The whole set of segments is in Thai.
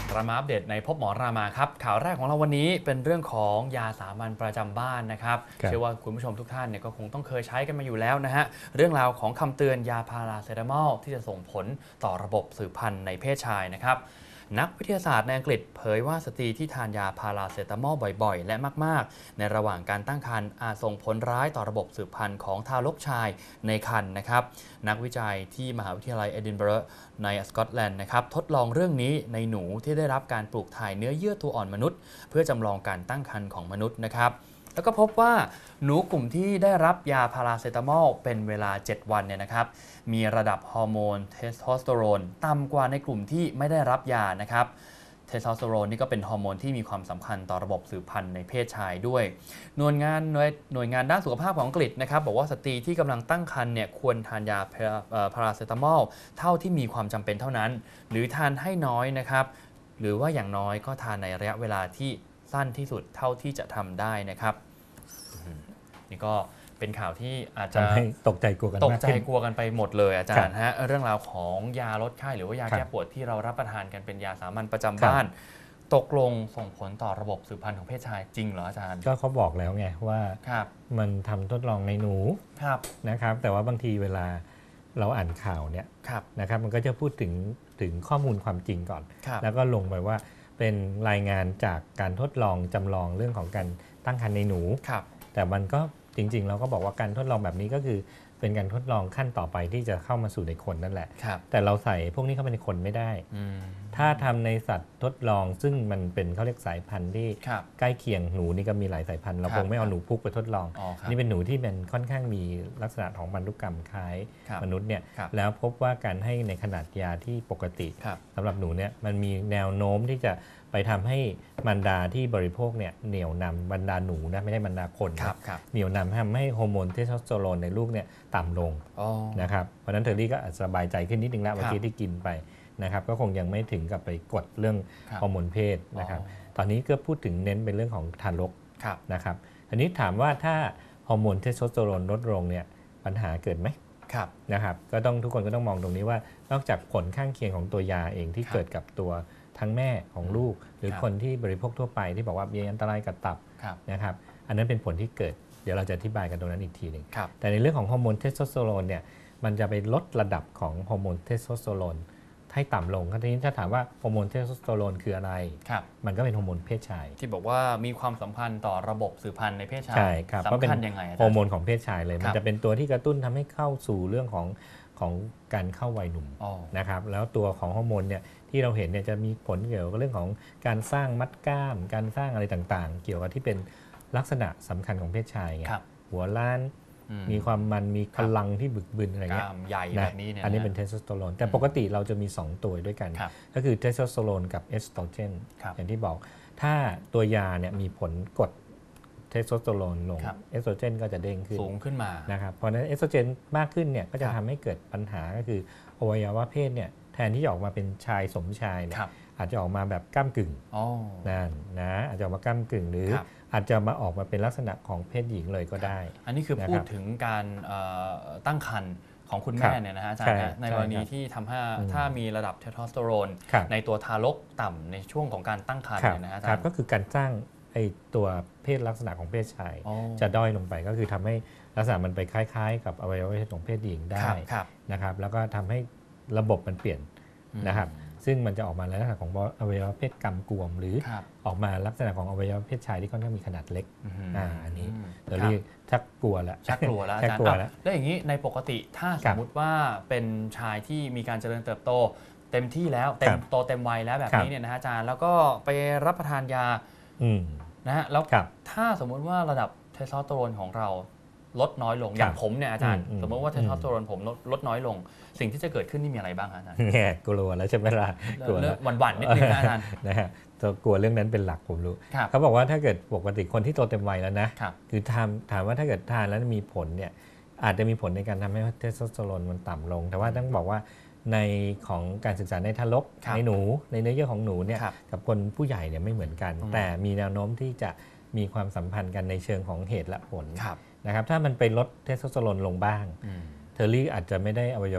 เรามาอัปเดตในพบหมอรามาครับข่าวแรกของเราวันนี้เป็นเรื่องของยาสามัญประจำบ้านนะครับเชื่อว่าคุณผู้ชมทุกท่านเนี่ยก็คงต้องเคยใช้กันมาอยู่แล้วนะฮะเรื่องราวของคำเตือนยาพาราเซตามอลที่จะส่งผลต่อระบบสืบพันธุ์ในเพศชายนะครับนักวิทยาศาสตร์ในอังกฤษเผยว่าสตรีที่ทานยาพาราเซตามอลบ่อยๆและมากๆในระหว่างการตั้งครรภ์อาจส่งผลร้ายต่อระบบสืบพันธุ์ของทารกชายในครรภ์นะครับนักวิจัยที่มหาวิทยาลัยเอดินบะระในสกอตแลนด์นะครับทดลองเรื่องนี้ในหนูที่ได้รับการปลูกถ่ายเนื้อเยื่อตัวอ่อนมนุษย์เพื่อจำลองการตั้งครรภ์ของมนุษย์นะครับแล้วก็พบว่าหนูกลุ่มที่ได้รับยาพาราเซตามอลเป็นเวลา7วันเนี่ยนะครับมีระดับฮอร์โมนเทสโทสเตอโรนต่ำกว่าในกลุ่มที่ไม่ได้รับยานะครับเทสโทสเตอโรนนี่ก็เป็นฮอร์โมนที่มีความสำคัญต่อระบบสืบพันธุ์ในเพศชายด้วยหน่วยงานด้านสุขภาพของอังกฤษนะครับบอกว่าสตรีที่กำลังตั้งครรภ์เนี่ยควรทานยาพาราเซตามอลเท่าที่มีความจำเป็นเท่านั้นหรือทานให้น้อยนะครับหรือว่าอย่างน้อยก็ทานในระยะเวลาที่สั้นที่สุดเท่าที่จะทำได้นะครับนี่ก็เป็นข่าวที่อาจจะตกใจกลัวกันไปหมดเลยอาจารย์ฮะเรื่องราวของยาลดไข้หรือว่ายาแก้ปวดที่เรารับประทานกันเป็นยาสามัญประจำบ้านตกลงส่งผลต่อระบบสืบพันธุ์ของเพศชายจริงเหรออาจารย์ก็เขาบอกแล้วไงว่ามันทำทดลองในหนูนะครับแต่ว่าบางทีเวลาเราอ่านข่าวเนี่ยนะครับมันก็จะพูดถึงข้อมูลความจริงก่อนแล้วก็ลงไปว่าเป็นรายงานจากการทดลองจำลองเรื่องของการตั้งครรภ์ในหนูแต่มันก็จริงๆเราก็บอกว่าการทดลองแบบนี้ก็คือเป็นการทดลองขั้นต่อไปที่จะเข้ามาสู่ในคนนั่นแหละแต่เราใส่พวกนี้เข้าไปในคนไม่ได้ถ้าทำในสัตว์ทดลองซึ่งมันเป็นเขาเรียกสายพันธุ์ที่ใกล้เคียงหนูนี่ก็มีหลายสายพันธุ์เราคงไม่เอาหนูพุกไปทดลองนี่เป็นหนูที่เป็นค่อนข้างมีลักษณะของพันธุกรรมคล้ายมนุษย์เนี่ยแล้วพบว่าการให้ในขนาดยาที่ปกติสำหรับหนูเนี่ยมันมีแนวโน้มที่จะไปทำให้มารดาที่บริโภคเนี่ยเหนี่ยวนำบรรดาหนูนะไม่ได้บรรดาคนเหนี่ยวนำทำให้ฮอร์โมนเทสโทสเตอโรนในลูกเนี่ยต่ำลงนะครับเพราะนั้นเทอรี่ก็สบายใจขึ้นนิดนึงแล้วเมื่อกี้ที่กินไปนะครับก็คงยังไม่ถึงกับไปกดเรื่องฮอร์โมนเพศนะครับตอนนี้ก็พูดถึงเน้นเป็นเรื่องของทารกนะครับอันนี้ถามว่าถ้าฮอร์โมนเทสโทสเตอโรนลดลงเนี่ยปัญหาเกิดไหมนะครับก็ต้องทุกคนก็ต้องมองตรงนี้ว่านอกจากผลข้างเคียงของตัวยาเองที่เกิดกับตัวทั้งแม่ของลูกหรือคนที่บริโภคทั่วไปที่บอกว่ามีอันตรายกับตับนะครับอันนั้นเป็นผลที่เกิดเดี๋ยวเราจะอธิบายกันตรงนั้นอีกทีหนึ่งแต่ในเรื่องของฮอร์โมนเทสโทสเตอโรนเนี่ยมันจะไปลดระดับของฮอร์โมนเทสโทสเตอโรนให้ต่ำลงทีนี้ถ้าถามว่าฮอร์โมนเทสโทสเตอโรนคืออะไรมันก็เป็นฮอร์โมนเพศชายที่บอกว่ามีความสัมพันธ์ต่อระบบสืบพันธุ์ในเพศชายใช่ครับเพราะเป็นฮอร์โมนของเพศชายเลยมันจะเป็นตัวที่กระตุ้นทำให้เข้าสู่เรื่องของการเข้าวัยหนุ่มนะครับแล้วตัวของฮอร์โมนเนี่ยที่เราเห็นเนี่ยจะมีผลเกี่ยวกับเรื่องของการสร้างมัดกล้ามการสร้างอะไรต่างๆเกี่ยวกับที่เป็นลักษณะสำคัญของเพศชายไงหัวล้านมีความมันมีพลังที่บึกบึนอะไรเงี้ยใหญ่แบบนี้เนี่ยอันนี้เป็นเทสโทสเตอโรนแต่ปกติเราจะมี2ตัวด้วยกันก็คือเทสโทสเตอโรนกับเอสโตรเจนอย่างที่บอกถ้าตัวยาเนี่ยมีผลกดเทสโทสเตอโรนลงเอสโตรเจนก็จะเด้งขึ้นสูงขึ้นมานะครับเพราะฉะนั้นเอสโตรเจนมากขึ้นเนี่ยก็จะทำให้เกิดปัญหาก็คืออวัยวะเพศเนี่ยแทนที่จะออกมาเป็นชายสมชายเนี่ยอาจจะออกมาแบบก้ำกึ่งนั่นนะอาจจะออกมาก้ำกึ่งหรืออาจจะมาออกมาเป็นลักษณะของเพศหญิงเลยก็ได้อันนี้คือพูดถึงการตั้งครรภ์ของคุณแม่เนี่ยนะฮะอาจารย์ในกรณีที่ทำให้ถ้ามีระดับเทสโทสเตอโรนในตัวทารกต่ำในช่วงของการตั้งครรภ์เนี่ยนะฮะอาจารย์ก็คือการสร้างไอ้ตัวเพศลักษณะของเพศชายจะด้อยลงไปก็คือทำให้ลักษณะมันไปคล้ายๆกับอวัยวะเพศของเพศหญิงได้นะครับแล้วก็ทำให้ระบบมันเปลี่ยนนะครับซึ่งมันจะออกมาในลักษณะของอวัยวะเพศกำกวมหรือออกมาลักษณะของอวัยวะเพศชายที่ค่อนข้างมีขนาดเล็กอันนี้เราเรียกชักกลัวแล้วอาจารย์แล้วอย่างนี้ในปกติถ้าสมมุติว่าเป็นชายที่มีการเจริญเติบโตเต็มที่แล้วเต็มวัยแล้วแบบนี้เนี่ยนะอาจารย์แล้วก็ไปรับประทานยานะฮะแล้วถ้าสมมุติว่าระดับเทสโทสเตอโรนของเราลดน้อยลงอย่างผมเนี่ยอาจารย์สมมติว่าเทสโทสเตอโรนผมลดน้อยลงสิ่งที่จะเกิดขึ้นนี่มีอะไรบ้างอาจารย์แง่กลัวแล้วใช่ไหมล่ะกลัวหวั่นนิดนึงอาจารย์นะฮะตัวกลัวเรื่องนั้นเป็นหลักผมรู้เขาบอกว่าถ้าเกิดปกติคนที่โตเต็มวัยแล้วนะคือถามว่าถ้าเกิดทานแล้วมีผลเนี่ยอาจจะมีผลในการทำให้เทสโทสเตอโรนมันต่ำลงแต่ว่าต้องบอกว่าในของการศึกษาในทารกในหนูในเนื้อเยื่อของหนูเนี่ยกับคนผู้ใหญ่เนี่ยไม่เหมือนกันแต่มีแนวโน้มที่จะมีความสัมพันธ์กันในเชิงของเหตุและผลนะครับถ้ามันไปลดเทสโทสเตอโรนลงบ้างเทอรี่อาจจะไม่ได้อวัยวะเพศ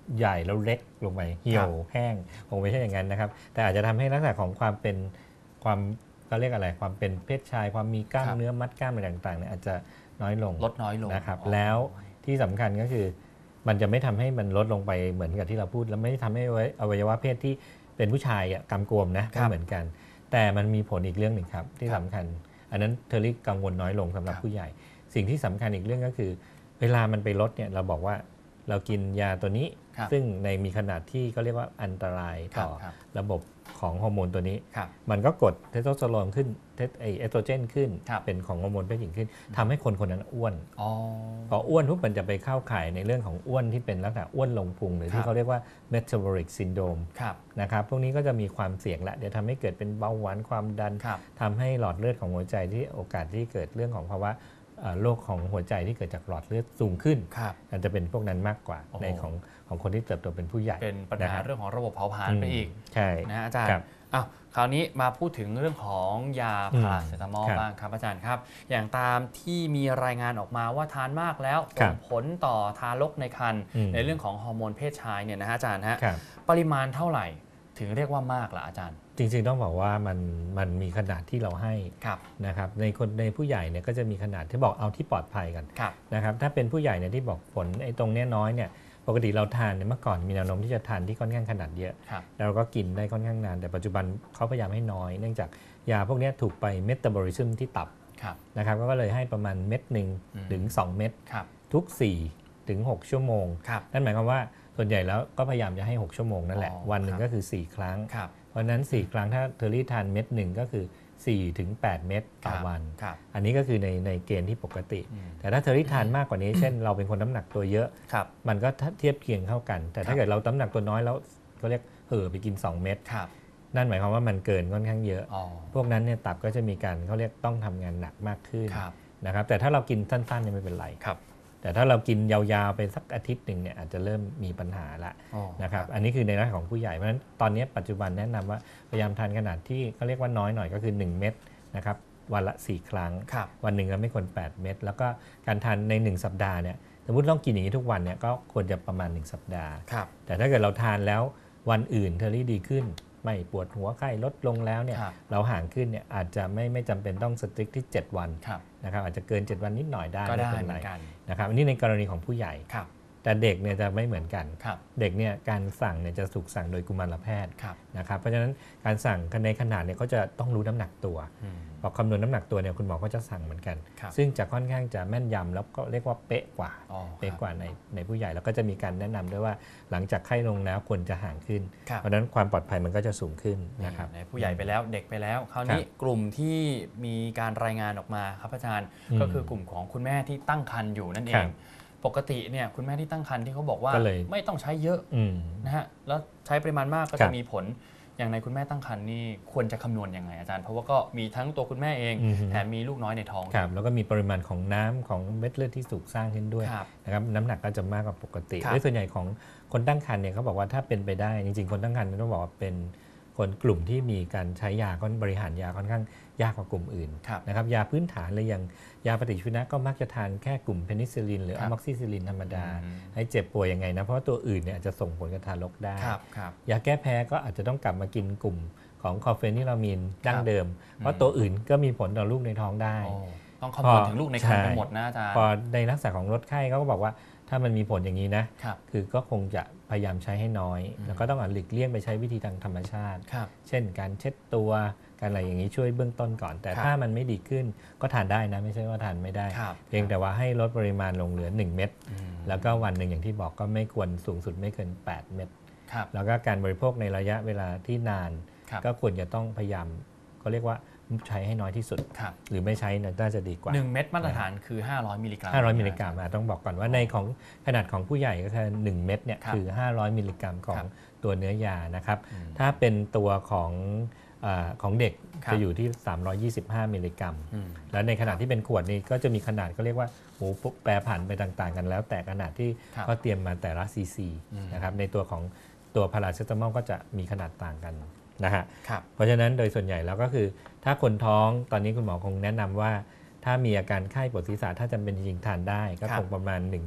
ใหญ่แล้วเล็กลงไปเหี่ยวแห้งคงไม่ใช่อย่างนั้นนะครับแต่อาจจะทำให้ลักษณะของความเป็นความก็เรียกอะไรความเป็นเพศชายความมีกล้ามเนื้อมัดกล้ามอะไรต่างๆเนี่ยอาจจะน้อยลงลดน้อยลงนะครับแล้วที่สำคัญก็คือมันจะไม่ทำให้มันลดลงไปเหมือนกับที่เราพูดแล้วไม่ได้ทำให้อวัยวะเพศที่เป็นผู้ชายกำกวมนะไม่เหมือนกันแต่มันมีผลอีกเรื่องหนึ่งครับที่สำคัญอันนั้นเทอรี่กังวลน้อยลงสำหรับผู้ใหญ่สิ่งที่สำคัญอีกเรื่องก็คือเวลามันไปลดเนี่ยเราบอกว่าเรากินยาตัวนี้ซึ่งในมีขนาดที่ก็เรียกว่าอันตรายต่อระบบของฮอร์โมนตัวนี้มันก็กดเทสโทสเตอโรนขึ้นเอสโตรเจนขึ้นเป็นของฮอร์โมนเพศหญิงขึ้นทำให้คนคนนั้นอ้วนพออ้วนทุกมันจะไปเข้าข่ายในเรื่องของอ้วนที่เป็นลักษณะอ้วนลงพุงหรือที่เขาเรียกว่า metabolic syndrome นะครับพวกนี้ก็จะมีความเสี่ยงละเดี๋ยวทำให้เกิดเป็นเบาหวานความดันทำให้หลอดเลือดของหัวใจที่โอกาสที่เกิดเรื่องของภาวะโรคของหัวใจที่เกิดจากหลอดเลือดสูงขึ้นอาจจะเป็นพวกนั้นมากกว่าในของคนที่เติบโตเป็นผู้ใหญ่เป็นปัญหาเรื่องของระบบเผาผลาญไปอีกใช่นะอาจารย์คราวนี้มาพูดถึงเรื่องของยาพาราเซตามอลบ้างครับอาจารย์ครับอย่างตามที่มีรายงานออกมาว่าทานมากแล้วส่งผลต่อทารกในครรภ์ในเรื่องของฮอร์โมนเพศชายเนี่ยนะอาจารย์ฮะปริมาณเท่าไหร่ถึงเรียกว่ามากล่ะอาจารย์จริงๆต้องบอกว่ามันมีขนาดที่เราให้นะครับในผู้ใหญ่เนี่ยก็จะมีขนาดที่บอกเอาที่ปลอดภัยกันนะครับถ้าเป็นผู้ใหญ่เนี่ยที่บอกผลไอ้ตรงนี้น้อยเนี่ยปกติเราทานเมื่อก่อนมีแนวโน้มที่จะทานที่ค่อนข้างขนาดเยอะเราก็กินได้ค่อนข้างนานแต่ปัจจุบันเขาพยายามให้น้อยเนื่องจากยาพวกนี้ถูกไปเมตาบอลิซึมที่ตับนะครับก็เลยให้ประมาณเม็ดหนึ่งถึง2 เม็ดทุก4 ถึง 6 ชั่วโมงนั่นหมายความว่าส่วนใหญ่แล้วก็พยายามจะให้6 ชั่วโมงนั่นแหละวันหนึ่งก็คือ4 ครั้งเพราะนั้น4 ครั้งถ้าเทอรี่ทานเม็ดหนึ่งก็คือ4 ถึง 8 เม็ดต่อวันอันนี้ก็คือในเกณฑ์ที่ปกติแต่ถ้าเทอรี่ทานมากกว่านี้ เช่นเราเป็นคนน้ำหนักตัวเยอะมันก็เทียบเคียงเข้ากันแต่ถ้าเกิดเราน้ำหนักตัวน้อยแล้วก็เรียกไปกิน2 เม็ดนั่นหมายความว่ามันเกินค่อนข้างเยอะพวกนั้นเนี่ยตับก็จะมีการเขาเรียกต้องทำงานหนักมากขึ้นนะครับแต่ถ้าเรากินสั้นๆเนี่ยไม่เป็นไรแต่ถ้าเรากินยาวๆไปสักอาทิตย์หนึ่งเนี่ยอาจจะเริ่มมีปัญหาละนะครับอันนี้คือในลักษณะของผู้ใหญ่เพราะฉะนั้นตอนนี้ปัจจุบันแนะนำว่าพยายามทานขนาดที่เขาเรียกว่าน้อยหน่อยก็คือ1 เม็ดนะครับวันละ4 ครั้งวันหนึ่งก็ไม่ควร8 เม็ดแล้วก็การทานใน1 สัปดาห์เนี่ยสมมติต้องกินอย่างนี้ทุกวันเนี่ยก็ควรจะประมาณ1 สัปดาห์แต่ถ้าเกิดเราทานแล้ววันอื่นเทอรี่ดีขึ้นไม่ปวดหัวไข้ลดลงแล้วเนี่ยเราห่างขึ้นเนี่ยอาจจะไม่จำเป็นต้องสตริกที่7 วันนะครับอาจจะเกิน7 วันนิดหน่อยได้ไม่เป็นไรนะครับอันนี้ในกรณีของผู้ใหญ่แต่เด็กเนี่ยจะไม่เหมือนกันเด็กเนี่ยการสั่งเนี่ยจะถูกสั่งโดยกุมารแพทย์นะครับเพราะฉะนั้นการสั่งในขนาดเนี่ยเขาจะต้องรู้น้ำหนักตัวพอคำนวณน้ำหนักตัวเนี่ยคุณหมอก็จะสั่งเหมือนกันซึ่งจะค่อนข้างจะแม่นยำแล้วก็เรียกว่าเป๊ะกว่าในผู้ใหญ่แล้วก็จะมีการแนะนำด้วยว่าหลังจากไข้ลงแล้วควรจะห่างขึ้นเพราะฉะนั้นความปลอดภัยมันก็จะสูงขึ้นนะครับผู้ใหญ่ไปแล้วเด็กไปแล้วคราวนี้กลุ่มที่มีการรายงานออกมาครับอาจารย์ก็คือกลุ่มของคุณแม่ที่ตั้งครรภ์อยู่นั่นเองปกติเนี่ยคุณแม่ที่ตั้งครรภ์ที่เขาบอกว่าไม่ต้องใช้เยอะนะฮะแล้วใช้ปริมาณมากก็จะมีผลอย่างในคุณแม่ตั้งครรภ์นี่ควรจะคำนวณยังไงอาจารย์เพราะว่าก็มีทั้งตัวคุณแม่เองแถมมีลูกน้อยในท้องครับแล้วก็มีปริมาณของน้ำของเม็ดเลือดที่สูบสร้างขึ้นด้วยนะครับน้ำหนักก็จะมากกว่าปกติโดยส่วนใหญ่ของคนตั้งครรภ์เนี่ยเขาบอกว่าถ้าเป็นไปได้จริงๆคนตั้งครรภ์ต้องบอกว่าเป็นคนกลุ่มที่มีการใช้ยาก็บริหารยาค่อนข้างยากกว่ากลุ่มอื่นนะครับยาพื้นฐานเลยอย่างยาปฏิชีวนะก็มักจะทานแค่กลุ่มเพนิซิลลินหรืออะม็อกซิซิลลินธรรมดาให้เจ็บป่วยยังไงนะเพราะตัวอื่นเนี่ยอาจจะส่งผลกับทารกได้ยาแก้แพ้ก็อาจจะต้องกลับมากินกลุ่มของคอร์เฟนิรามีนดั้งเดิมเพราะตัวอื่นก็มีผลต่อลูกในท้องได้ต้องคำนวณถึงลูกในครรภ์ทั้งหมดนะอาจารย์พอในลักษณะของลดไข้เขาก็บอกว่าถ้ามันมีผลอย่างนี้นะคือก็คงจะพยายามใช้ให้น้อยแล้วก็ต้องหลีกเลี่ยงไปใช้วิธีทางธรรมชาติเช่นการเช็ดตัวการอะไรอย่างนี้ช่วยเบื้องต้นก่อนแต่ถ้ามันไม่ดีขึ้นก็ทานได้นะไม่ใช่ว่าทานไม่ได้เพียงแต่ว่าให้ลดปริมาณลงเหลือ1 เม็ดแล้วก็วันหนึ่งอย่างที่บอกก็ไม่ควรสูงสุดไม่เกิน8 เม็ดแล้วก็การบริโภคในระยะเวลาที่นานก็ควรจะต้องพยายามเขาเรียกว่าใช้ให้น้อยที่สุดหรือไม่ใช้น่าจะดีกว่า 1 เม็ดมาตรฐานคือ500 มิลลิกรัม 500 มิลลิกรัมต้องบอกก่อนว่าในของขนาดของผู้ใหญ่ก็คือ1 เม็ดเนี่ยคือ500 มิลลิกรัมของตัวเนื้อยานะครับถ้าเป็นตัวของเด็กจะอยู่ที่325 มิลลิกรัมแล้วในขนาดที่เป็นขวดนี่ก็จะมีขนาดก็เรียกว่าแปรผันไปต่างๆกันแล้วแต่ขนาดที่เขาเตรียมมาแต่ละซีซีนะครับในตัวของตัวพาราเซตามอลก็จะมีขนาดต่างกันนะฮะเพราะฉะนั้นโดยส่วนใหญ่แล้วก็คือถ้าคนท้องตอนนี้คุณหมอคงแนะนำว่าถ้ามีอาการไข้ปวดศีรษะถ้าจำเป็นจริงๆทานได้ก็คงประมาณ1 เม็ด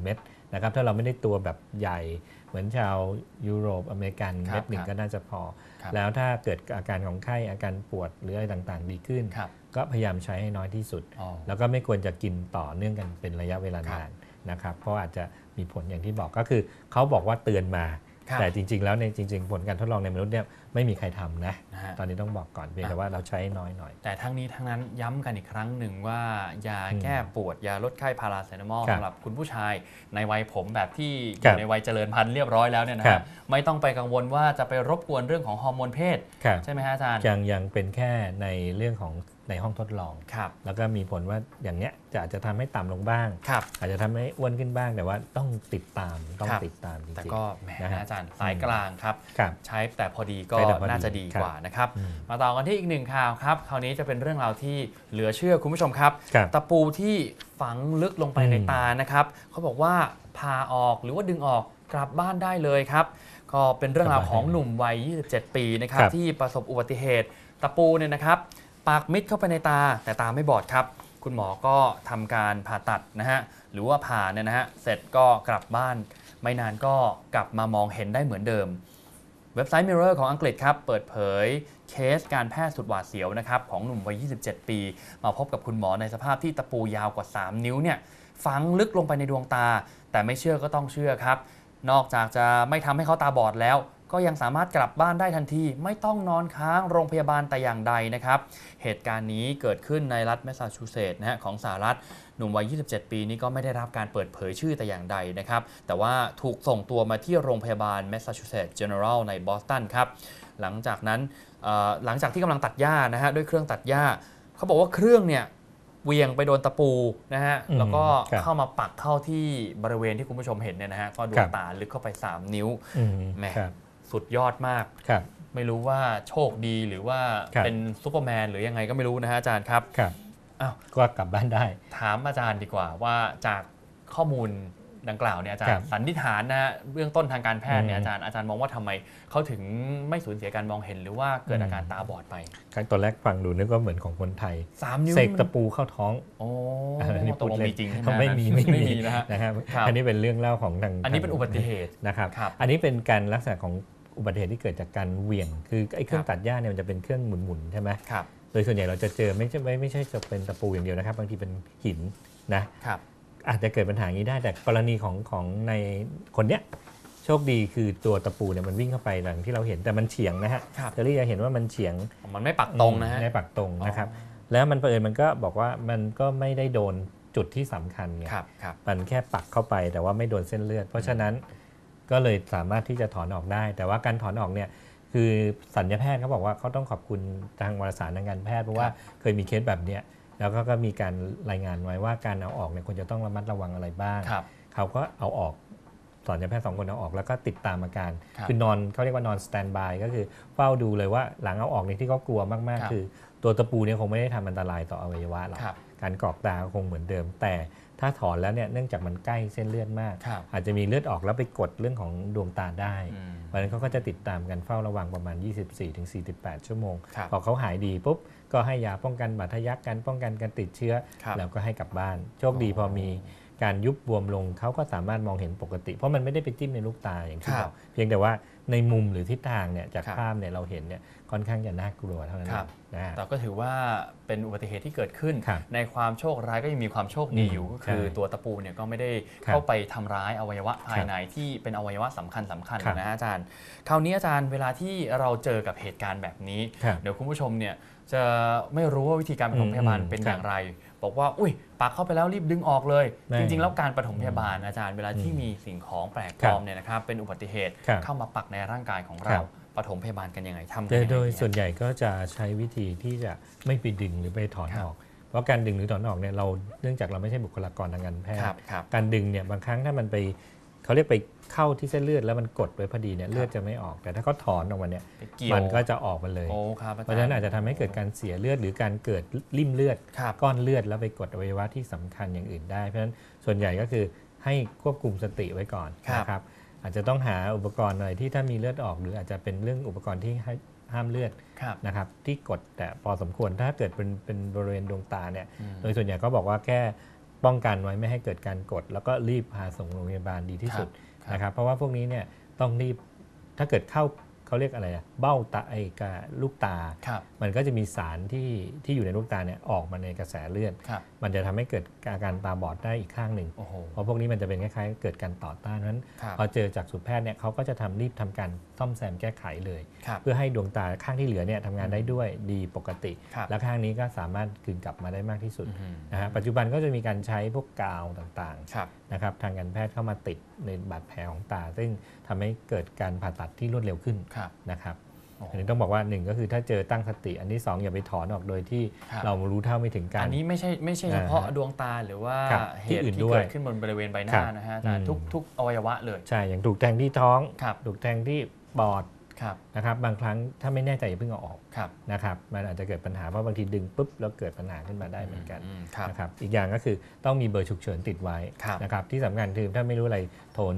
นะครับถ้าเราไม่ได้ตัวแบบใหญ่เหมือนชาวยุโรปอเมริกันเม็ดหนึ่งก็น่าจะพอแล้วถ้าเกิดอาการของไข้อาการปวดหรืออะไรต่างๆดีขึ้นก็พยายามใช้ให้น้อยที่สุดแล้วก็ไม่ควรจะกินต่อเนื่องกันเป็นระยะเวลานานนะครับเพราะอาจจะมีผลอย่างที่บอกก็คือเขาบอกว่าเตือนมาแต่จริงๆแล้วในจริงๆผลการทดลองในมนุษย์เนี่ยไม่มีใครทำนะตอนนี้ต้องบอกก่อนเพียงแต่ว่าเราใช้น้อยหน่อยแต่ทั้งนี้ทั้งนั้นย้ำกันอีกครั้งหนึ่งว่ายาแก้ปวดยาลดไข้พาราเซตามอลสำหรับคุณผู้ชายในวัยผมแบบที่อยู่ในวัยเจริญพันธุ์เรียบร้อยแล้วเนี่ยนะฮะไม่ต้องไปกังวลว่าจะไปรบกวนเรื่องของฮอร์โมนเพศใช่ไหมฮะอาจารย์ยังเป็นแค่ในเรื่องของในห้องทดลองแล้วก็มีผลว่าอย่างเนี้ยจะทำให้ต่ำลงบ้างอาจจะทำให้อ้วนขึ้นบ้างแต่ว่าต้องติดตามจริงๆแต่ก็แหมอาจารย์สายกลางครับใช้แต่พอดีก็น่าจะดีกว่านะครับมาต่อกันที่อีกหนึ่งข่าวครับคราวนี้จะเป็นเรื่องราวที่เหลือเชื่อคุณผู้ชมครับตะปูที่ฝังลึกลงไปในตานะครับเขาบอกว่าพาออกหรือว่าดึงออกกลับบ้านได้เลยครับก็เป็นเรื่องราวของหนุ่มวัย27 ปีนะครับที่ประสบอุบัติเหตุตะปูเนี่ยนะครับปากมิดเข้าไปในตาแต่ตาไม่บอดครับคุณหมอก็ทำการผ่าตัดนะฮะหรือว่าผ่าเนี่ยนะฮะเสร็จก็กลับบ้านไม่นานก็กลับมามองเห็นได้เหมือนเดิมเว็บไซต์ Mirror ของอังกฤษครับเปิดเผยเคสการแพทย์สุดหวาดเสียวนะครับของหนุ่มวัย27 ปีมาพบกับคุณหมอในสภาพที่ตะปูยาวกว่า3 นิ้วเนี่ยฝังลึกลงไปในดวงตาแต่ไม่เชื่อก็ต้องเชื่อครับนอกจากจะไม่ทำให้เขาตาบอดแล้วก็ยังสามารถกลับบ้านได้ทันทีไม่ต้องนอนค้างโรงพยาบาลแต่อย่างใดนะครับเหตุการณ์นี้เกิดขึ้นในรัฐแมสซาชูเซตส์นะฮะของสหรัฐหนุ่มวัย27 ปีนี้ก็ไม่ได้รับการเปิดเผยชื่อแต่อย่างใดนะครับแต่ว่าถูกส่งตัวมาที่โรงพยาบาลแมสซาชูเซตส์เจเนอรัลในบอสตันครับหลังจากที่กำลังตัดหญ้านะฮะด้วยเครื่องตัดหญ้าเขาบอกว่าเครื่องเนี่ยเวียงไปโดนตะปูนะฮะแล้วก็เข้ามาปักเข้าที่บริเวณที่คุณผู้ชมเห็นเนี่ยนะฮะก็ดวงตาลึกเข้าไป3 นิ้วแหมสุดยอดมากไม่รู้ว่าโชคดีหรือว่าเป็นซูเปอร์แมนหรือยังไงก็ไม่รู้นะฮะอาจารย์ครับอ้าวก็กลับบ้านได้ถามอาจารย์ดีกว่าว่าจากข้อมูลดังกล่าวเนี่ยอาจารย์สันนิษฐานนะเบื้องต้นทางการแพทย์เนี่ยอาจารย์มองว่าทำไมเขาถึงไม่สูญเสียการมองเห็นหรือว่าเกิดอาการตาบอดไปตอนแรกฟังดูนึกว่าเหมือนของคนไทย 3 นิ้วเสกตะปูเข้าท้องนี่ตกลงมีจริงใช่ไหมไม่มีนะครับอันนี้เป็นเรื่องเล่าของทางอันนี้เป็นอุบัติเหตุนะครับอันนี้เป็นการลักษณะของอุบัติเหตุที่เกิดจากการเหวี่ยงคือไอ้เครื่องตัดหญ้าเนี่ยมันจะเป็นเครื่องหมุนๆใช่ไหมโดยส่วนใหญ่เราจะเจอไม่ใช่จะเป็นตะปูอย่างเดียวนะครับบางทีเป็นหินนะอาจจะเกิดปัญหานี้ได้แต่กรณีของในคนเนี้ยโชคดีคือตัวตะปูเนี่ยมันวิ่งเข้าไปหลังที่เราเห็นแต่มันเฉียงนะฮะเทอรี่จะเห็นว่ามันเฉียงมันไม่ปักตรงนะฮะไม่ปักตรงนะครับแล้วมันเผอิญมันก็บอกว่ามันก็ไม่ได้โดนจุดที่สำคัญไงมันแค่ปักเข้าไปแต่ว่าไม่โดนเส้นเลือดเพราะฉะนั้นก็เลยสามารถที่จะถอนออกได้แต่ว่าการถอนออกเนี่ยคือสัญญาแพทย์เขาบอกว่าเขาต้องขอบคุณทางวารสารทางการแพทย์เพราะว่าเคยมีเคสแบบเนี้ยแล้วก็มีการรายงานไว้ว่าการเอาออกเนี่ยควรจะต้องระมัดระวังอะไรบ้างเขาก็เอาออกสัญญาแพทย์2 คนเอาออกแล้วก็ติดตามอาการคือนอนเขาเรียกว่านอนสแตนบายก็คือเฝ้าดูเลยว่าหลังเอาออกเนี่ยที่เขากลัวมากๆคือตัวตะปูเนี่ยคงไม่ได้ทำอันตรายต่ออวัยวะหรอกการกรอกตาคงเหมือนเดิมแต่ถ้าถอนแล้วเนี่ยเนื่องจากมันใกล้เส้นเลือดมากอาจจะมีเลือดออกแล้วไปกดเรื่องของดวงตาได้เพราะฉะนั้นเขาก็จะติดตามกันเฝ้าระวังประมาณ 24-48 ชั่วโมงพอเขาหายดีปุ๊บก็ให้ยาป้องกันบาดทะยักกันป้องกันการติดเชื้อแล้วก็ให้กลับบ้านโชคดีพอมีการยุบบวมลงเขาก็สามารถมองเห็นปกติเพราะมันไม่ได้ไปจิ้มในลูกตาอย่างที่บอกเพียงแต่ว่าในมุมหรือทิศทางเนี่ยจากภาพเนี่ยเราเห็นเนี่ยค่อนข้างจะน่ากลัวเท่านั้นนะแต่ก็ถือว่าเป็นอุบัติเหตุที่เกิดขึ้นในความโชคร้ายก็ยังมีความโชคดีอยู่ก็คือตัวตะปูเนี่ยก็ไม่ได้เข้าไปทำร้ายอวัยวะภายในที่เป็นอวัยวะสำคัญนะอาจารย์คราวนี้อาจารย์เวลาที่เราเจอกับเหตุการณ์แบบนี้เดี๋ยวคุณผู้ชมเนี่ยจะไม่รู้ว่าวิธีการปฐมพยาบาลเป็นอย่างไรบอกว่าอุ้ยปักเข้าไปแล้วรีบดึงออกเลยจริงๆแล้วการปฐมพยาบาลอาจารย์เวลาที่มีสิ่งของแปลกปลอมเนี่ยนะครับเป็นอุบัติเหตุเข้ามาปักในร่างกายของเราปฐมพยาบาลกันยังไงทำกันยังไงโดยส่วนใหญ่ก็จะใช้วิธีที่จะไม่ไปดึงหรือไปถอนออกเพราะการดึงหรือถอนออกเนี่ยเราเนื่องจากเราไม่ใช่บุคลากรทางการแพทย์การดึงเนี่ยบางครั้งถ้ามันไปเขาเรียกไปเข้าที่เส้นเลือดแล้วมันกดไว้พอดีเนี่ยเลือดจะไม่ออกแต่ถ้าเขาถอนออกมาเนี่ยมันก็จะออกมาเลยเพราะฉะนั้นอาจจะทำให้เกิดการเสียเลือดหรือการเกิดริ่มเลือดก้อนเลือดแล้วไปกดอวัยวะที่สำคัญอย่างอื่นได้เพราะฉะนั้นส่วนใหญ่ก็คือให้ควบคุมสติไว้ก่อนนะครับอาจจะต้องหาอุปกรณ์อะไรที่ถ้ามีเลือดออกหรืออาจจะเป็นเรื่องอุปกรณ์ที่ห้ามเลือดนะครับที่กดแต่พอสมควรถ้าเกิดเป็นบริเวณดวงตาเนี่ยโดยส่วนใหญ่ก็บอกว่าแค่ป้องกันไว้ไม่ให้เกิดการกดแล้วก็รีบพาส่งโรงพยาบาลดีที่สุดนะครับเพราะว่าพวกนี้เนี่ยต้องรีบถ้าเกิดเข้าเขาเรียกอะไรเบ้าตากาลูกตามันก็จะมีสารที่อยู่ในลูกตาเนี่ยออกมาในกระแสเลือดมันจะทำให้เกิดอาการตาบอดได้อีกข้างหนึ่งเพราะพวกนี้มันจะเป็นคล้ายๆเกิดการต่อต้านนั้นพอเจอจากสูตรแพทย์เนี่ยเขาก็จะรีบทำการซ่อมแซมแก้ไขเลยเพื่อให้ดวงตาข้างที่เหลือเนี่ยทำงานได้ด้วยดีปกติและข้างนี้ก็สามารถคืนกลับมาได้มากที่สุดนะฮะปัจจุบันก็จะมีการใช้พวกกาวต่างๆนะครับทางการแพทย์เข้ามาติดในบาดแผลของตาซึ่งทำให้เกิดการผ่าตัดที่รวดเร็วขึ้นนะครับอันนี้ต้องบอกว่า1ก็คือถ้าเจอตั้งสติอันที่2อย่าไปถอนออกโดยที่เรารู้เท่าไม่ถึงการอันนี้ไม่ใช่เฉพาะดวงตาหรือว่าเหตุที่เกิดขึ้นบนบริเวณใบหน้านะฮะแต่ทุกอวัยวะเลยใช่อย่างถูกแทงที่ท้องถูกแทงที่ปอดนะครับบางครั้งถ้าไม่แน่ใจอย่าเพิ่งเอาออกนะครับมันอาจจะเกิดปัญหาเพราะบางทีดึงปุ๊บแล้วเกิดปัญหาขึ้นมาได้เหมือนกันนะครับอีกอย่างก็คือต้องมีเบอร์ฉุกเฉินติดไว้นะครับที่สำคัญคือถ้าไม่รู้อะไรโทร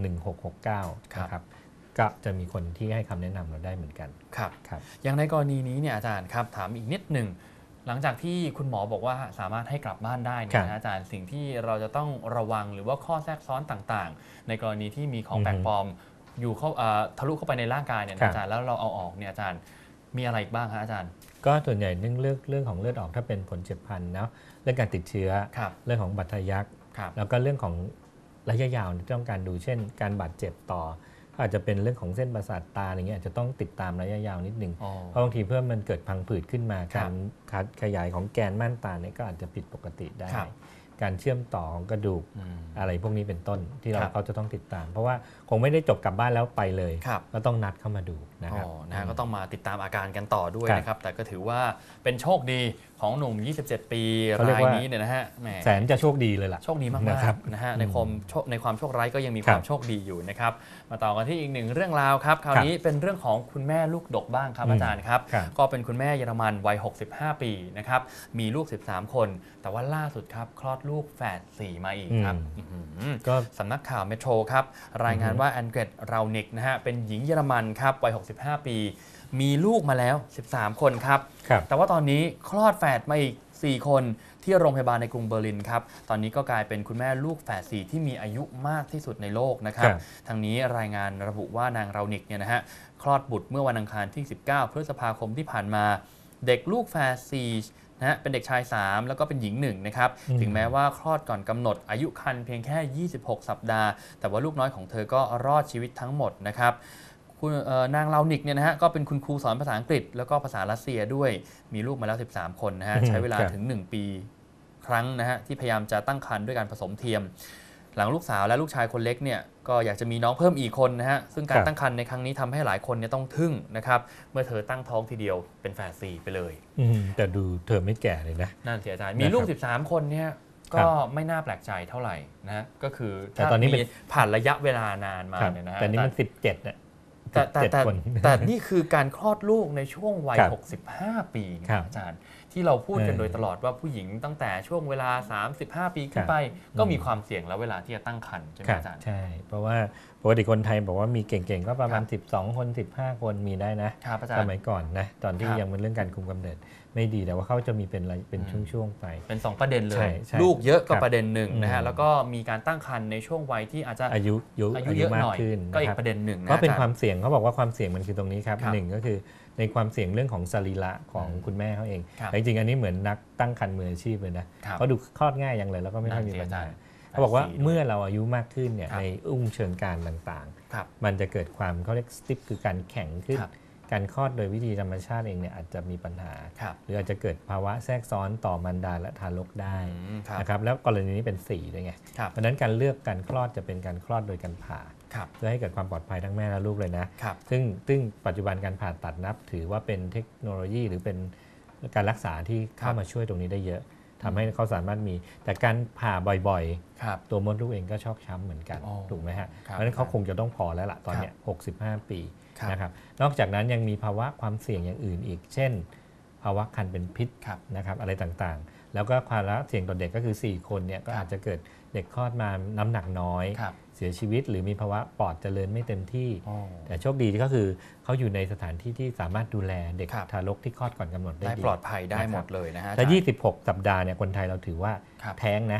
1669นะครับก็จะมีคนที่ให้คำแนะนำเราได้เหมือนกันครับอย่างในกรณีนี้เนี่ยอาจารย์ครับถามอีกนิดหนึ่งหลังจากที่คุณหมอบอกว่าสามารถให้กลับบ้านได้เนี่ยนะอาจารย์สิ่งที่เราจะต้องระวังหรือว่าข้อแทรกซ้อนต่างๆในกรณีที่มีของแปลกปลอมอยู่เข้าทะลุเข้าไปในร่างกายเนี่ยอาจารย์แล้วเราเอาออกเนี่ยอาจารย์มีอะไรบ้างครับอาจารย์ก็ส่วนใหญ่เรื่องของเลือดออกถ้าเป็นผลเฉียบพลันเนาะเรื่องการติดเชื้อเรื่องของบาดทะยักแล้วก็เรื่องของระยะยาวที่ต้องการดูเช่นการบาดเจ็บต่ออาจจะเป็นเรื่องของเส้นประสาทตาอะไรเงี้ยอาจจะต้องติดตามระยะยาวนิดนึงเพราะบางทีเพื่อมันเกิดพังผืดขึ้นมาการขยายของแกนม่านตาเนี่ยก็อาจจะผิดปกติได้การเชื่อมต่อของกระดูกอะไรพวกนี้เป็นต้นที่เขาจะต้องติดตามเพราะว่าคงไม่ได้จบกลับบ้านแล้วไปเลยก็ต้องนัดเข้ามาดูนะครับก็ต้องมาติดตามอาการกันต่อด้วยนะครับแต่ก็ถือว่าเป็นโชคดีของหนุ่ม27ปีรายนี้เนี่ยนะฮะแสนจะโชคดีเลยล่ะโชคดีมากๆนะฮะในความโชคร้ายก็ยังมีความโชคดีอยู่นะครับมาต่อกันที่อีกหนึ่งเรื่องราวครับคราวนี้เป็นเรื่องของคุณแม่ลูกดกบ้างครับอาจารย์ครับก็เป็นคุณแม่เยอรมันวัย65ปีนะครับมีลูก13คนแต่ว่าล่าสุดครับคลอดลูกแฝด4มาอีกครับก็สำนักข่าวเมโทรครับรายงานว่าแอนเกรตเรานิกนะฮะเป็นหญิงเยอรมันครับวัย65ปีมีลูกมาแล้ว13คนครับแต่ว่าตอนนี้คลอดแฝดมาอีก4คนที่โรงพยาบาลในกรุงเบอร์ลินครับตอนนี้ก็กลายเป็นคุณแม่ลูกแฝด4ที่มีอายุมากที่สุดในโลกนะครับทางนี้รายงานระบุว่านางเรานิกเนี่ยนะฮะคลอดบุตรเมื่อวันอังคารที่19พฤษภาคมที่ผ่านมาเด็กลูกแฝด4นะฮะเป็นเด็กชาย3แล้วก็เป็นหญิง1นะครับถึงแม้ว่าคลอดก่อนกำหนดอายุครรภ์เพียงแค่26สัปดาห์แต่ว่าลูกน้อยของเธอก็รอดชีวิตทั้งหมดนะครับนางลาวนิกเนี่ยนะฮะก็เป็นคุณครูสอนภาษาอังกฤษแล้วก็ภาษารัสเซียด้วยมีลูกมาแล้ว13คนนะฮะใช้เวลาถึง1ปีครั้งนะฮะที่พยายามจะตั้งครรภ์ด้วยการผสมเทียมหลังลูกสาวและลูกชายคนเล็กเนี่ยก็อยากจะมีน้องเพิ่มอีกคนนะฮะซึ่งการตั้งครรภ์ในครั้งนี้ทำให้หลายคนเนี่ยต้องทึ่งนะครับเมื่อเธอตั้งท้องทีเดียวเป็นแฝด4ไปเลยแต่ดูเธอไม่แก่เลยนะนั่นเสียใจมีลูก13คนเนี่ยก็ไม่น่าแปลกใจเท่าไหร่นะก็คือแต่ตอนนี้ผ่านระยะเวลานานมาเนี่ยนะฮะแต่นี่มัน17เนี่ยแต่นี่คือการคลอดลูกในช่วงวัย65ปีอาจารย์ที่เราพูดกันโดยตลอดว่าผู้หญิงตั้งแต่ช่วงเวลา35ปีขึ้นไปก็มีความเสี่ยงแล้วเวลาที่จะตั้งครรภ์ใช่ไหมอาจารย์ใช่เพราะว่าปกติคนไทยบอกว่ามีเก่งๆก็ประมาณ12คน15คนมีได้นะสมัยก่อนนะตอนที่ยังเป็นเรื่องการคุมกำเนิดไม่ดีแต่ว่าเขาจะมีเป็นช่วงๆไปเป็น2ประเด็นเลยลูกเยอะก็ประเด็นหนึ่งนะฮะแล้วก็มีการตั้งครรภ์ในช่วงวัยที่อาจจะอายุเยอะหน่อยก็อีกประเด็นหนึ่งก็เป็นความเสี่ยงเขาบอกว่าความเสี่ยงมันคือตรงนี้ครับหนึ่งก็คือในความเสี่ยงเรื่องของสรีระของคุณแม่เขาเองแต่จริงๆอันนี้เหมือนนักตั้งครรภ์มืออาชีพเลยนะเขาดูคลอดง่ายอย่างเลยแล้วก็ไม่ค่อยมีปัญหาเขาบอกว่าเมื่อเราอายุมากขึ้นเนี่ยในเชิงการต่างๆมันจะเกิดความเขาเรียกสติฟคือการแข็งขึ้นการคลอดโดยวิธีธรรมชาติเองเนี่ยอาจจะมีปัญหาหรืออาจจะเกิดภาวะแทรกซ้อนต่อมารดาและทารกได้นะครับแล้วกรณีนี้เป็น4ด้วยไงเพราะนั้นการเลือกการคลอดจะเป็นการคลอดโดยการผ่าเพื่อให้เกิดความปลอดภัยทั้งแม่และลูกเลยนะซึ่งปัจจุบันการผ่าตัดนับถือว่าเป็นเทคโนโลยีหรือเป็นการรักษาที่เข้ามาช่วยตรงนี้ได้เยอะทำให้เขาสามารถมีแต่การผ่าบ่อยๆตัวมดลูกเองก็ชอกช้ำเหมือนกันถูกไหมฮะเพราะฉะนั้นเขาคงจะต้องพอแล้วล่ะตอนนี้65ปีนะครับนอกจากนั้นยังมีภาวะความเสี่ยงอย่างอื่นอีกเช่นภาวะคันเป็นพิษนะครับอะไรต่างๆแล้วก็ภาวะเสี่ยงต่อเด็กก็คือ4คนเนี่ยก็อาจจะเกิดเด็กคลอดมาน้ำหนักน้อยเสียชีวิตหรือมีภาวะปอดเจริญไม่เต็มที่แต่โชคดีก็คือเขาอยู่ในสถานที่ที่สามารถดูแลเด็กทารกที่คลอดก่อนกำหนดได้ปลอดภัยได้หมดเลยนะฮะแต่26สัปดาห์เนี่ยคนไทยเราถือว่าแท้งนะ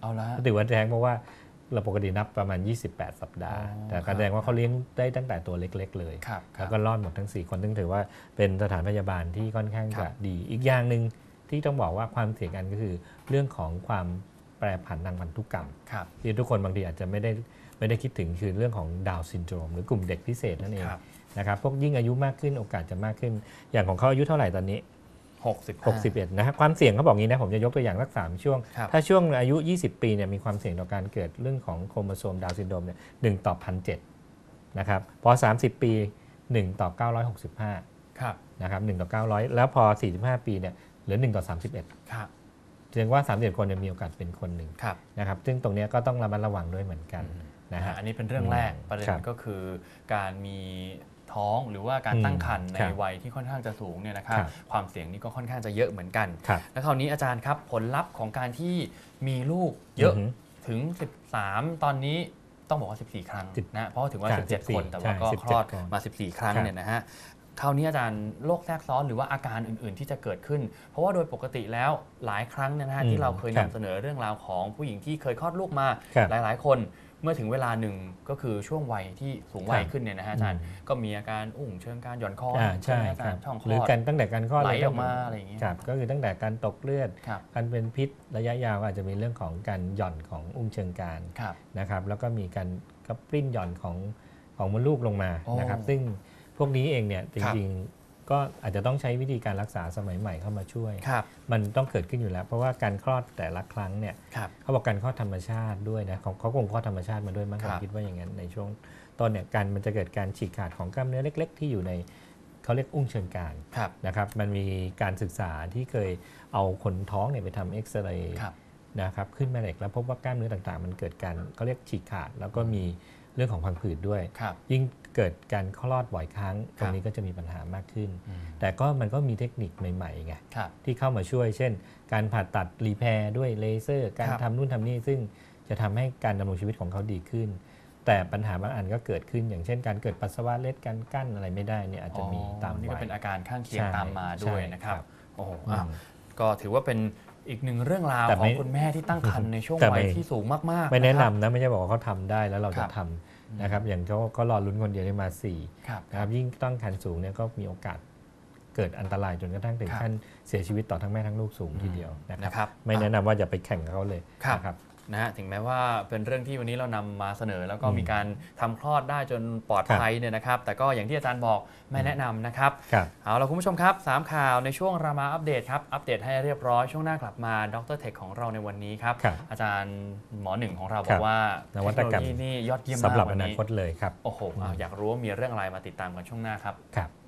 เอาละถือว่าแท้งเพราะว่าเราปกตินับประมาณ28 สัปดาห์แต่แสดงว่าเขาเลี้ยงได้ตั้งแต่ตัวเล็กๆเลยแล้วก็รอดหมดทั้ง4คนซึ่งถือว่าเป็นสถานพยาบาลที่ค่อนข้างจะดีอีกอย่างหนึ่งที่ต้องบอกว่าความเสี่ยงกันก็คือเรื่องของความแปรผันทางพันธุกรรมที่ทุกคนบางทีอาจจะไม่ได้คิดถึงคือเรื่องของดาวน์ซินโดรมหรือกลุ่มเด็กพิเศษนั่นเองนะครับพวกยิ่งอายุมากขึ้นโอกาสจะมากขึ้นอย่างของเขาอายุเท่าไหร่ตอนนี้61นะครับความเสี่ยงเขาบอกงี้นะผมจะยกตัวอย่างสัก3ช่วงถ้าช่วงอายุ20ปีเนี่ยมีความเสี่ยงต่อการเกิดเรื่องของโครโมโซมดาวน์ซินโดรมเนี่ย1 ต่อ 1,700 นะครับพอ30ปี1 ต่อ 965 ครับนะครับ1 ต่อ 900แล้วพอ45ปีเนี่ยเหลือ1 ต่อ 31 ครับแสดงว่า31คนมีโอกาสเป็นคนหนึ่งนะครับซึ่งตรงนี้ก็ต้องระมัดระวังด้วยเหมือนกันนะฮะอันนี้เป็นเรื่องแรกประเด็นก็คือการมีท้องหรือว่าการตั้งครรภ์ในวัยที่ค่อนข้างจะสูงเนี่ยนะครับความเสี่ยงนี้ก็ค่อนข้างจะเยอะเหมือนกันแล้วคราวนี้อาจารย์ครับผลลัพธ์ของการที่มีลูกเยอะถึง13ตอนนี้ต้องบอกว่า14ครั้งนะเพราะถึงว่า17คนแต่ว่าก็คลอดมา14ครั้งเนี่ยนะฮะคราวนี้อาจารย์โรคแทรกซ้อนหรือว่าอาการอื่นๆที่จะเกิดขึ้นเพราะว่าโดยปกติแล้วหลายครั้งนะฮะที่เราเคยนำเสนอเรื่องราวของผู้หญิงที่เคยคลอดลูกมาหลายๆคนเมื่อถึงเวลาหนึ่งก็คือช่วงวัยที่สูงวัยขึ้นเนี่ยนะฮะอาจารย์ก็มีอาการอุ้งเชิงการหย่อนคอใช่ครับช่องคลอดหรือกันตั้งแต่การคลอดไหลออกมาอะไรอย่างเงี้ยก็คือตั้งแต่การตกเลือดการเป็นพิษระยะยาวอาจจะมีเรื่องของการหย่อนของอุ้งเชิงการนะครับแล้วก็มีการกระปริ้นหย่อนของมดลูกลงมานะครับซึ่งพวกนี้เองเนี่ยจริงๆก็อาจจะต้องใช้วิธีการรักษาสมัยใหม่เข้ามาช่วยมันต้องเกิดขึ้นอยู่แล้วเพราะว่าการคลอดแต่ละครั้งเนี่ยเขาบอกการคลอดธรรมชาติด้วยนะเขาคงคลอดธรรมชาติมาด้วยมั้งผมคิดว่าอย่างนั้นในช่วงต้นเนี่ยมันจะเกิดการฉีกขาดของกล้ามเนื้อเล็กๆที่อยู่ในเขาเรียกอุ้งเชิงกรานนะครับมันมีการศึกษาที่เคยเอาคนท้องเนี่ยไปทำเอ็กซเรย์นะครับขึ้นแม่เหล็กแล้วพบว่ากล้ามเนื้อต่างๆมันเกิดการเขาเรียกฉีกขาดแล้วก็มีเรื่องของพังผืดด้วยยิ่งเกิดการคลอดบ่อยครั้งตรงนี้ก็จะมีปัญหามากขึ้นแต่ก็มันก็มีเทคนิคใหม่ๆไงที่เข้ามาช่วยเช่นการผ่าตัดรีแพร์ด้วยเลเซอร์การทำนู่นทำนี่ซึ่งจะทำให้การดำรงชีวิตของเขาดีขึ้นแต่ปัญหาบางอันก็เกิดขึ้นอย่างเช่นการเกิดปัสสาวะเล็ดการกั้นอะไรไม่ได้เนี่ยอาจจะมีตามวัยนี่ก็เป็นอาการข้างเคียงตามมาด้วยนะครับโอ้โหก็ถือว่าเป็นอีกหนึ่งเรื่องราวของคุณแม่ที่ตั้งครรภ์ในช่วงวัยที่สูงมากๆไม่แนะนำนะไม่ใช่บอกว่าเขาทำได้แล้วเราจะทำนะครับอย่างเขาก็รอลุ้นคนเดียวได้มา4นะครับยิ่งตั้งครรภ์สูงเนี่ยก็มีโอกาสเกิดอันตรายจนกระทั่งถึงขั้นเสียชีวิตต่อทั้งแม่ทั้งลูกสูงทีเดียวนะครับไม่แนะนำว่าจะไปแข่งกับเขาเลยนะครับนะฮะถึงแม้ว่าเป็นเรื่องที่วันนี้เรานำมาเสนอแล้วก็มีการทำคลอดได้จนปลอดภัยเนี่ยนะครับแต่ก็อย่างที่อาจารย์บอกไม่แนะนำนะครับเอาล่ะคุณผู้ชมครับ3ข่าวในช่วงรามาอัปเดตครับอัปเดตให้เรียบร้อยช่วงหน้ากลับมาดรเทคของเราในวันนี้ครับอาจารย์หมอหนึ่งของเราบอกว่านวัตกรรมนี่ยอดเยี่ยมมากสำหรับอนาคตเลยครับโอ้โหอยากรู้ว่ามีเรื่องอะไรมาติดตามกันช่วงหน้าครับ